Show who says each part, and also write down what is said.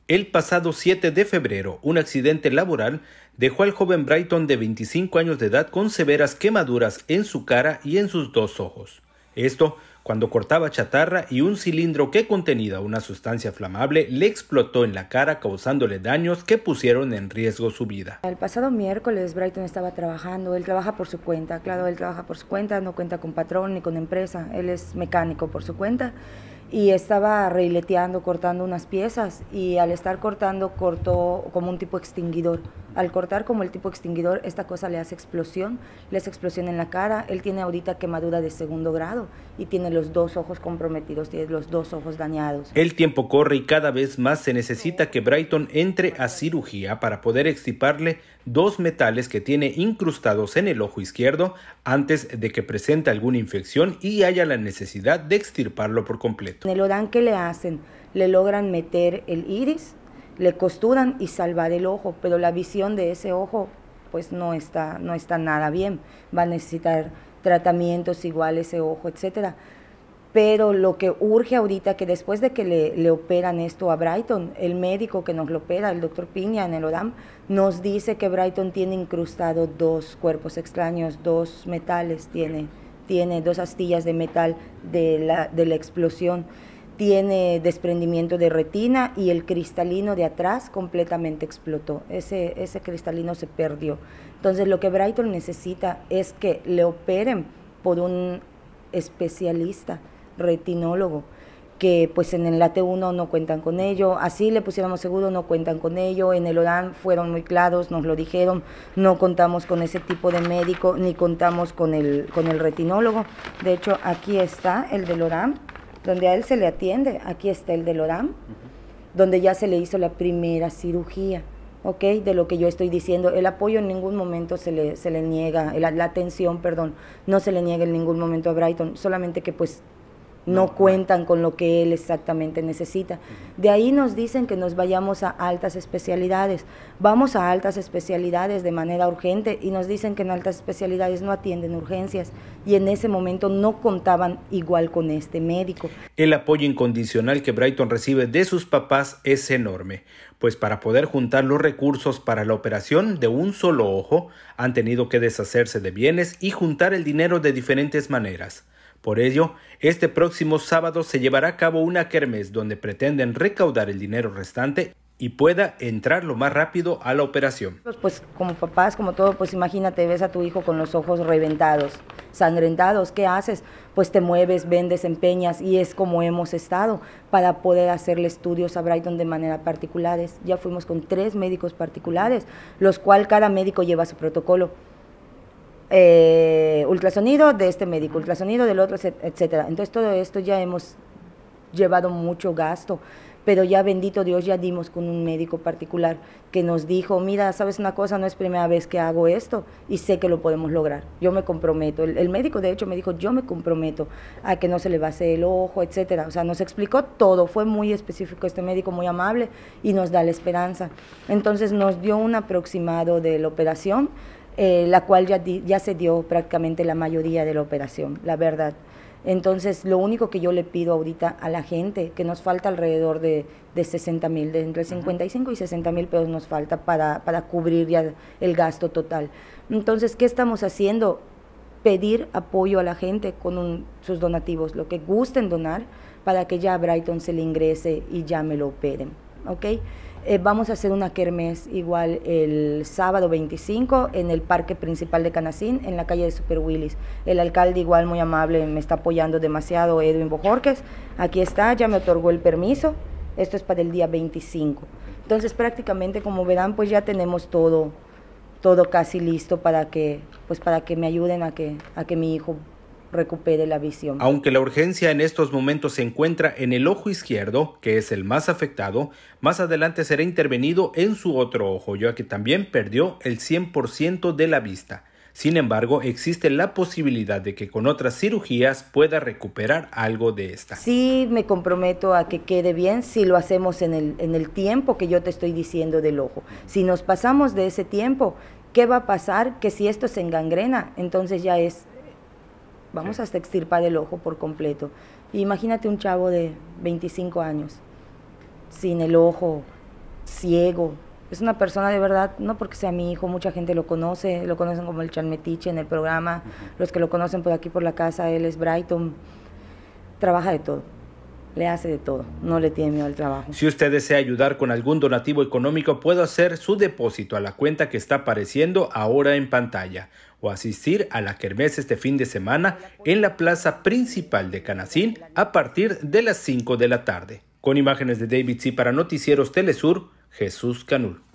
Speaker 1: El pasado 7 de febrero, un accidente laboral dejó al joven Brighton de 25 años de edad con severas quemaduras en su cara y en sus dos ojos. Esto cuando cortaba chatarra y un cilindro que contenía una sustancia flamable le explotó en la cara, causándole daños que pusieron en riesgo su vida.
Speaker 2: El pasado miércoles Brighton estaba trabajando, él trabaja por su cuenta, claro, él trabaja por su cuenta, no cuenta con patrón ni con empresa, él es mecánico por su cuenta y estaba reileteando, cortando unas piezas y al estar cortando cortó como un tipo extinguidor. Al cortar como el tipo extinguidor, esta cosa le hace explosión en la cara. Él tiene ahorita quemadura de 2º grado y tiene los dos ojos comprometidos, tiene los dos ojos dañados.
Speaker 1: El tiempo corre y cada vez más se necesita que Brighton entre a cirugía para poder extirparle 2 metales que tiene incrustados en el ojo izquierdo antes de que presente alguna infección y haya la necesidad de extirparlo por completo.
Speaker 2: En el ORAN que le hacen, le logran meter el iris, le costuran y salvar el ojo, pero la visión de ese ojo pues no está nada bien, va a necesitar tratamientos igual ese ojo, etcétera. Pero lo que urge ahorita, que después de que le operan esto a Brighton, el médico que nos lo opera, el doctor Piña en el ORAM, nos dice que Brighton tiene incrustado 2 cuerpos extraños, 2 metales, tiene 2 astillas de metal de la explosión, tiene desprendimiento de retina y el cristalino de atrás completamente explotó, ese cristalino se perdió. Entonces lo que Brighton necesita es que le operen por un especialista, retinólogo, que pues en el AT1 no cuentan con ello, así le pusiéramos seguro, no cuentan con ello, en el ORAN fueron muy claros, nos lo dijeron, no contamos con ese tipo de médico, ni contamos con el retinólogo. De hecho, aquí está el del ORAN, donde a él se le atiende, aquí está el del ORAN, donde ya se le hizo la primera cirugía. ¿Ok? De lo que yo estoy diciendo, el apoyo en ningún momento se le niega, la atención, perdón, no se le niega en ningún momento a Brighton, solamente que pues no cuentan con lo que él exactamente necesita. De ahí nos dicen que nos vayamos a altas especialidades. Vamos a altas especialidades de manera urgente y nos dicen que en altas especialidades no atienden urgencias y en ese momento no contaban igual con este médico.
Speaker 1: El apoyo incondicional que Brighton recibe de sus papás es enorme, pues para poder juntar los recursos para la operación de un solo ojo han tenido que deshacerse de bienes y juntar el dinero de diferentes maneras. Por ello, este próximo sábado se llevará a cabo una kermés donde pretenden recaudar el dinero restante y pueda entrar lo más rápido a la operación.
Speaker 2: Pues como papás, como todo, pues imagínate, ves a tu hijo con los ojos reventados, sangrentados, ¿qué haces? Pues te mueves, vendes, empeñas y es como hemos estado para poder hacerle estudios a Brighton de manera particulares. Ya fuimos con 3 médicos particulares, los cuales cada médico lleva su protocolo. Ultrasonido de este médico, ultrasonido del otro, etcétera. Entonces todo esto ya hemos llevado mucho gasto, pero ya bendito Dios ya dimos con un médico particular que nos dijo, mira, sabes una cosa, no es primera vez que hago esto y sé que lo podemos lograr, yo me comprometo. El médico de hecho me dijo, yo me comprometo a que no se le va a hacer el ojo, etcétera. O sea, nos explicó todo, fue muy específico este médico, muy amable y nos da la esperanza. Entonces nos dio un aproximado de la operación, la cual ya se dio prácticamente la mayoría de la operación, la verdad. Entonces, lo único que yo le pido ahorita a la gente, que nos falta alrededor de 60,000, de entre 55 y 60,000 pesos nos falta para cubrir ya el gasto total. Entonces, ¿qué estamos haciendo? Pedir apoyo a la gente con sus donativos, lo que gusten donar, para que ya a Brighton se le ingrese y ya me lo operen, ¿ok? Vamos a hacer una kermés igual el sábado 25 en el parque principal de Canacín, en la calle de Super Willis. El alcalde igual muy amable, me está apoyando demasiado, Edwin Bojorquez. Aquí está, ya me otorgó el permiso. Esto es para el día 25. Entonces prácticamente, como verán, pues ya tenemos todo casi listo para que me ayuden a que mi hijo recupere la visión.
Speaker 1: Aunque la urgencia en estos momentos se encuentra en el ojo izquierdo, que es el más afectado, más adelante será intervenido en su otro ojo, ya que también perdió el 100% de la vista. Sin embargo, existe la posibilidad de que con otras cirugías pueda recuperar algo de esta.
Speaker 2: Sí, me comprometo a que quede bien si lo hacemos en el tiempo que yo te estoy diciendo del ojo. Si nos pasamos de ese tiempo, ¿qué va a pasar? Que si esto se engangrena, entonces ya es... Vamos hasta extirpar el ojo por completo. Imagínate un chavo de 25 años, sin el ojo, ciego. Es una persona de verdad, no porque sea mi hijo, mucha gente lo conocen como el Chalmetiche en el programa, los que lo conocen por aquí por la casa, él es Brighton, trabaja de todo, le hace de todo, no le tiene miedo al trabajo.
Speaker 1: Si usted desea ayudar con algún donativo económico, puede hacer su depósito a la cuenta que está apareciendo ahora en pantalla o asistir a la kermés este fin de semana en la plaza principal de Canacín a partir de las 5 de la tarde. Con imágenes de David C. para Noticieros Telesur, Jesús Canul.